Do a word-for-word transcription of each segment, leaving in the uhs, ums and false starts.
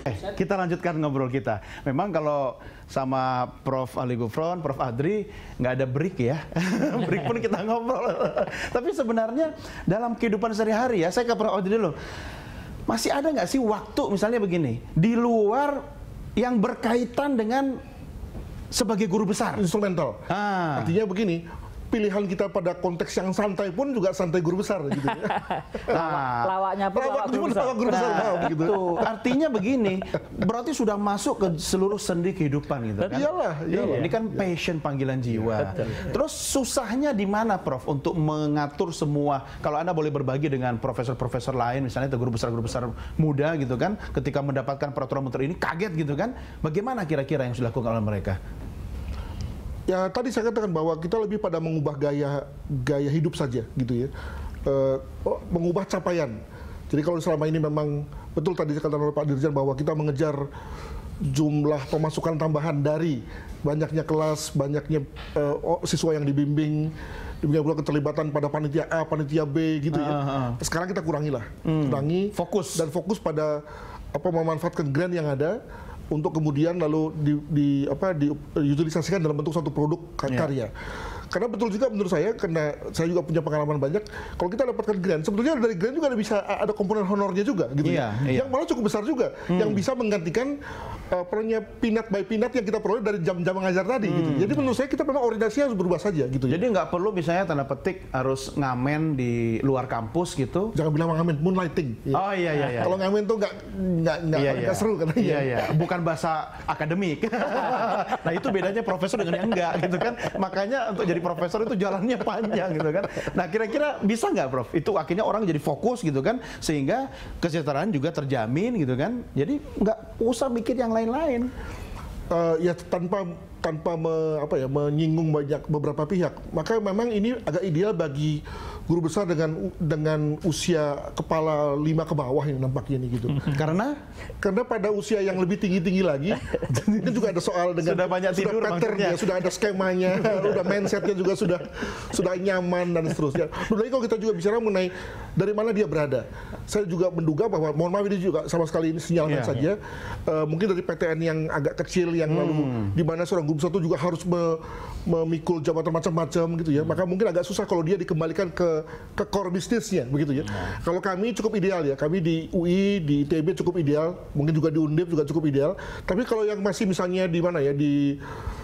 Eh, kita lanjutkan ngobrol kita. Memang kalau sama Prof Ali Gufron, Prof Adri, nggak ada break ya. Break pun kita ngobrol. Tapi sebenarnya dalam kehidupan sehari-hari ya, saya ke Prof Adri dulu. Masih ada nggak sih waktu misalnya begini, di luar yang berkaitan dengan sebagai guru besar? Instrumental. Ah. Artinya begini, pilihan kita pada konteks yang santai pun juga santai guru besar gitu ya. Nah, lawaknya pun Lawak lawak guru pun besar. lawak guru besar, nah, wow, gitu. itu artinya begini, berarti sudah masuk ke seluruh sendi kehidupan gitu kan? Iyalah, iyalah. Ini kan passion, panggilan jiwa. Terus susahnya di mana, Prof, untuk mengatur semua? Kalau Anda boleh berbagi dengan profesor-profesor lain, misalnya itu guru besar-guru besar muda gitu kan, ketika mendapatkan peraturan menteri ini kaget gitu kan? Bagaimana kira-kira yang sudah dilakukan oleh mereka? Ya tadi saya katakan bahwa kita lebih pada mengubah gaya gaya hidup saja gitu ya, e, mengubah capaian. Jadi kalau selama ini memang betul tadi dikatakan oleh Pak Dirjen bahwa kita mengejar jumlah pemasukan tambahan dari banyaknya kelas, banyaknya e, siswa yang dibimbing, demikian pula keterlibatan pada panitia A, panitia B gitu ya. Uh, uh. Sekarang kita kurangilah, hmm. kurangi, fokus dan fokus pada apa memanfaatkan grant yang ada untuk kemudian lalu di, di apa diutilisasikan dalam bentuk suatu produk karya. Yeah. Karena betul juga menurut saya, karena saya juga punya pengalaman banyak, kalau kita dapatkan grant, sebetulnya dari grant juga ada bisa ada komponen honornya juga, gitu yeah, ya. Yeah. Yang malah cukup besar juga, hmm. yang bisa menggantikan uh, perannya pinat by pinat yang kita peroleh dari jam-jam mengajar tadi. Hmm. Gitu. Jadi menurut saya kita memang orientasinya harus berubah saja, gitu. Jadi nggak perlu misalnya tanda petik harus ngamen di luar kampus gitu. Jangan bilang ngamen, moonlighting. Ya. Oh iya iya. iya. Kalau ngamen tuh nggak nggak nggak iya, iya. seru kan? Iya iya. Bukan bahasa akademik. Nah itu bedanya profesor dengan yang enggak, gitu kan. Makanya untuk jadi profesor itu jalan panjang gitu kan. Nah kira-kira bisa nggak, Prof? Itu akhirnya orang jadi fokus gitu kan, sehingga kesejahteraan juga terjamin gitu kan. Jadi nggak usah mikir yang lain-lain. Uh, ya tanpa tanpa me, apa ya menyinggung banyak beberapa pihak. Maka memang ini agak ideal bagi guru besar dengan dengan usia kepala lima ke bawah yang nampaknya ini gitu. Karena karena pada usia yang lebih tinggi-tinggi lagi, ini juga ada soal dengan sudah banyak tidur, sudah patternnya, sudah ada skemanya, sudah mindsetnya juga sudah sudah nyaman dan seterusnya. Lalu kalau kita juga bicara mengenai dari mana dia berada, saya juga menduga bahwa, mohon maaf ini juga sama sekali ini sinyalnya yeah, saja, yeah. Uh, mungkin dari P T N yang agak kecil yang hmm. lalu di mana seorang guru besar itu juga harus me, memikul jabatan macam-macam gitu ya, maka mungkin agak susah kalau dia dikembalikan ke ke core bisnisnya begitu ya. Hmm. Kalau kami cukup ideal ya, kami di U I, di I T B cukup ideal, mungkin juga di Undip juga cukup ideal. Tapi kalau yang masih misalnya di mana ya, di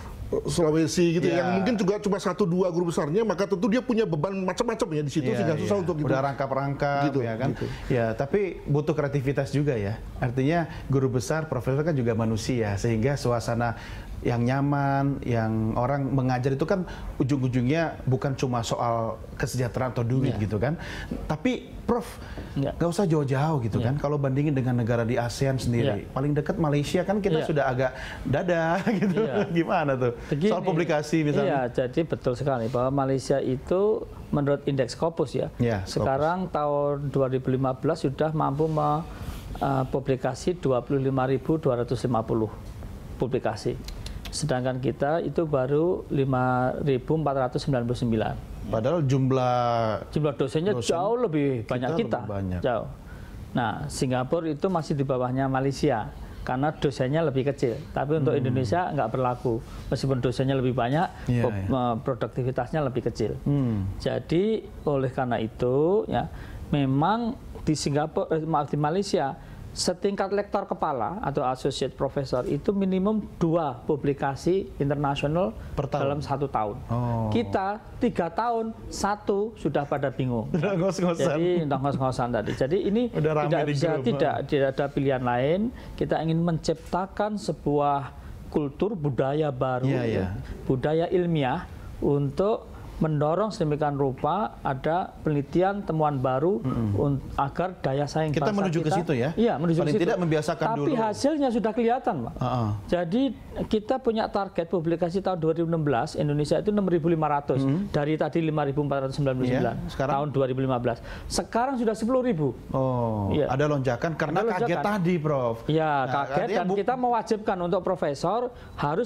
Sulawesi gitu yeah. yang mungkin juga cuma satu dua guru besarnya, maka tentu dia punya beban macam-macam ya di situ yeah, sehingga susah yeah. untuk gitu. Udah rangkap-rangkap gitu, ya kan. Gitu. Ya, tapi butuh kreativitas juga ya. Artinya guru besar, profesor kan juga manusia, sehingga suasana yang nyaman, yang orang mengajar itu kan ujung-ujungnya bukan cuma soal kesejahteraan atau duit yeah. gitu kan. Tapi Prof, nggak yeah. usah jauh-jauh gitu yeah. kan. Kalau bandingin dengan negara di ASEAN sendiri, yeah. paling dekat Malaysia kan kita yeah. sudah agak dadah gitu. Yeah. Gimana tuh? Begini, soal publikasi misalnya. Iya, jadi betul sekali bahwa Malaysia itu menurut indeks Scopus ya, yeah, sekarang Scopus. Tahun dua ribu lima belas sudah mampu mempublikasi uh, dua puluh lima ribu dua ratus lima puluh publikasi. Sedangkan kita itu baru lima ribu empat ratus sembilan puluh sembilan. Padahal jumlah jumlah dosennya dosen jauh lebih banyak kita. kita. Banyak. Jauh. Nah, Singapura itu masih di bawahnya Malaysia karena dosennya lebih kecil. Tapi untuk hmm. Indonesia nggak berlaku. Meskipun dosennya lebih banyak, yeah, yeah. produktivitasnya lebih kecil. Hmm. Jadi oleh karena itu ya memang di Singapura, eh, maaf di Malaysia, setingkat lektor kepala atau associate professor itu minimum dua publikasi internasional dalam satu tahun. Oh. Kita tiga tahun satu sudah pada bingung. Udah ngos-ngosan. Jadi udah ngos-ngosan tadi. Jadi ini tidak bisa tidak tidak ada pilihan lain. Kita ingin menciptakan sebuah kultur budaya baru, yeah, yeah. budaya ilmiah untuk mendorong sedemikian rupa ada penelitian temuan baru mm-hmm. agar daya saing kita bangsa menuju kita, ke situ ya. Iya, menuju Paling ke situ. Tidak membiasakan Tapi dulu. hasilnya sudah kelihatan, Pak. Uh-uh. Jadi kita punya target publikasi tahun dua ribu enam belas Indonesia itu enam ribu lima ratus mm-hmm. dari tadi lima ribu empat ratus sembilan puluh sembilan yeah, sekarang? Tahun dua ribu lima belas. Sekarang sudah sepuluh ribu. Oh, ya. Ada lonjakan karena ada lonjakan. Kaget tadi, Prof. Iya, nah, kaget dan kita mewajibkan untuk profesor harus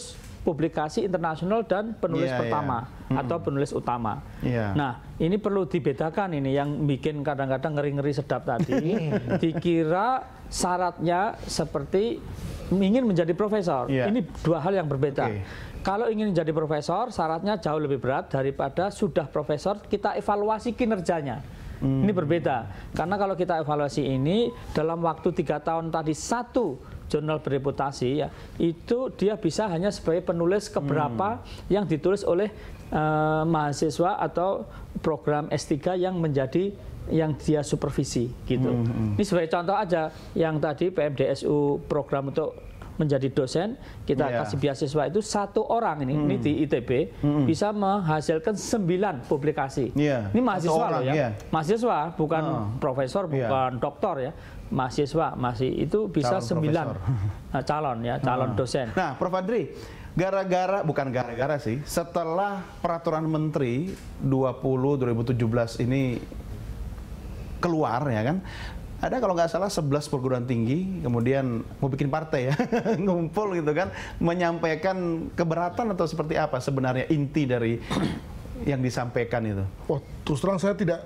publikasi internasional dan penulis yeah, pertama yeah. atau penulis utama. Yeah. Nah, ini perlu dibedakan ini yang bikin kadang-kadang ngeri-ngeri sedap tadi. Dikira syaratnya seperti ingin menjadi profesor. Yeah. Ini dua hal yang berbeda. Okay. Kalau ingin menjadi profesor, syaratnya jauh lebih berat daripada sudah profesor, kita evaluasi kinerjanya. Hmm. Ini berbeda, karena kalau kita evaluasi ini dalam waktu tiga tahun tadi satu jurnal bereputasi, ya itu dia bisa hanya sebagai penulis keberapa hmm. yang ditulis oleh uh, mahasiswa atau program S tiga yang menjadi yang dia supervisi gitu. Hmm. Ini sebagai contoh aja, yang tadi P M D S U program untuk menjadi dosen, kita yeah. kasih beasiswa itu satu orang ini, hmm. ini di I T B hmm. bisa menghasilkan sembilan publikasi. Yeah. Ini mahasiswa orang, loh ya, yeah. mahasiswa bukan oh. profesor, bukan yeah. doktor ya, mahasiswa masih itu bisa calon sembilan nah, calon ya, calon oh. dosen. Nah, Prof Adri, gara-gara bukan gara-gara sih, setelah peraturan Menteri dua puluh dua ribu tujuh belas ini keluar ya kan. Ada kalau nggak salah sebelas perguruan tinggi, kemudian mau bikin partai ya, ngumpul gitu kan, menyampaikan keberatan atau seperti apa sebenarnya inti dari yang disampaikan itu? Wah, terus terang saya tidak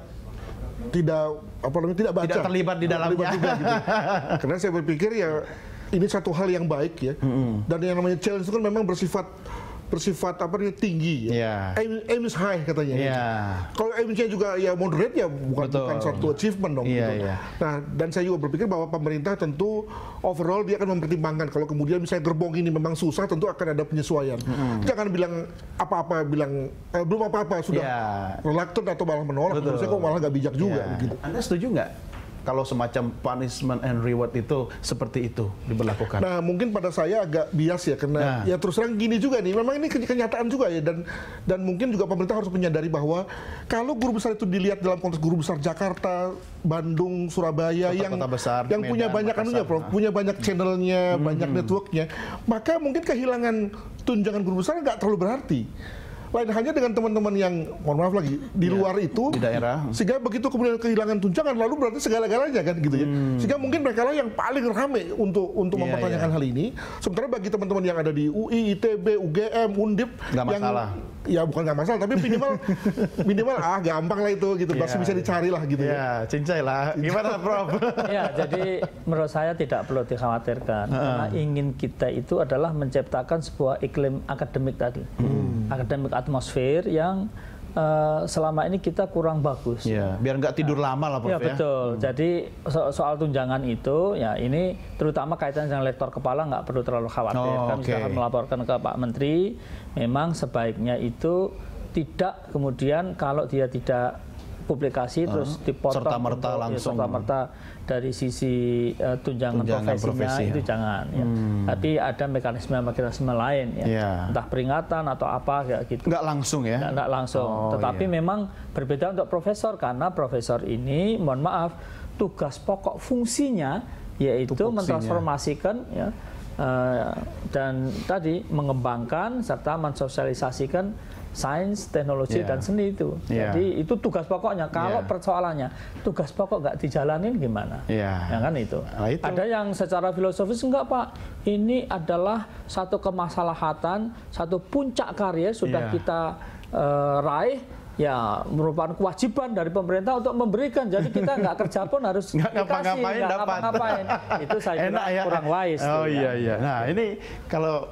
tidak apa namanya tidak baca, tidak terlibat di dalamnya. Terlibat juga, gitu. Karena saya berpikir ya ini satu hal yang baik ya, mm-hmm. dan yang namanya challenge itu kan memang bersifat bersifat apa namanya tinggi ya. Yeah. Aim, aim is high katanya. Yeah. Kalau aimnya juga ya moderate ya bukan Betul. bukan suatu achievement dong. Yeah, gitu. yeah. Nah, dan saya juga berpikir bahwa pemerintah tentu overall dia akan mempertimbangkan kalau kemudian misalnya gerbong ini memang susah, tentu akan ada penyesuaian. Mm-hmm. Jangan bilang apa-apa, bilang eh, belum apa-apa sudah yeah. reluctant atau malah menolak. Menurut saya kok malah nggak bijak juga. Yeah. Gitu. Anda setuju nggak? Kalau semacam punishment and reward itu seperti itu diberlakukan. Nah, mungkin pada saya agak bias ya, karena nah. ya terus terang gini juga nih, memang ini kenyataan juga ya, dan dan mungkin juga pemerintah harus menyadari bahwa kalau guru besar itu dilihat dalam konteks guru besar Jakarta, Bandung, Surabaya kota, yang kota besar, yang Medan, punya banyak anunya, Prof, nah. punya banyak channelnya, hmm. banyak networknya, maka mungkin kehilangan tunjangan guru besar nggak terlalu berarti. Lain hanya dengan teman-teman yang, mohon maaf lagi, di ya, luar itu, di daerah, sehingga begitu kemudian kehilangan tunjangan, lalu berarti segala-galanya kan gitu ya. Hmm. Sehingga mungkin mereka lah yang paling rame untuk untuk yeah, mempertanyakan yeah. hal ini. Sementara bagi teman-teman yang ada di U I, I T B, U G M, Undip, nggak yang masalah. Ya bukan nggak masalah, tapi minimal minimal ah gampang lah itu gitu, masih yeah. bisa dicari lah gitu yeah, ya. Cincai lah. Gimana, Prof? Ya, jadi menurut saya tidak perlu dikhawatirkan, uh. karena ingin kita itu adalah menciptakan sebuah iklim akademik tadi, hmm. akademik atmosfer yang uh, selama ini kita kurang bagus. Ya, biar nggak tidur nah, lama lah, Prof. Ya, betul. Hmm. Jadi so soal tunjangan itu, ya ini terutama kaitan dengan lektor kepala nggak perlu terlalu khawatir. Oh, Kami okay. sudah melaporkan ke Pak Menteri, memang sebaiknya itu tidak kemudian kalau dia tidak publikasi uh, terus dipotong serta-merta langsung ya, serta-merta dari sisi uh, tunjangan, tunjangan profesinya profesi, itu ya. jangan ya. Hmm. Tapi ada mekanisme-mekanisme lain ya. Yeah. Entah peringatan atau apa kayak gitu. Nggak langsung ya? Nggak, nggak langsung. Oh, Tetapi yeah. memang berbeda untuk profesor, karena profesor ini mohon maaf tugas pokok fungsinya yaitu Tupuksinya. mentransformasikan ya uh, dan tadi mengembangkan serta mensosialisasikan sains, teknologi, yeah. dan seni itu. Yeah. Jadi itu tugas pokoknya. Kalau yeah. persoalannya tugas pokok nggak dijalanin gimana? Yeah. Ya kan itu. Nah, itu. Ada yang secara filosofis enggak, Pak. Ini adalah satu kemaslahatan, satu puncak karya sudah yeah. kita uh, raih. Ya, merupakan kewajiban dari pemerintah untuk memberikan. Jadi kita nggak kerja pun harus nggak dikasih, ngapa-ngapain nggak dapat. ngapa-ngapain. Itu saya kira ya. kurang wise. Oh tuh, iya ya. iya. Nah ini kalau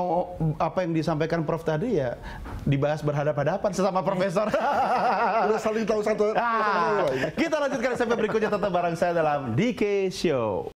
apa yang disampaikan Prof tadi ya dibahas berhadapan-hadapan sesama profesor. Udah saling tahu satu. Ah, kita lanjutkan sampai berikutnya, tetap bareng saya dalam D K Show.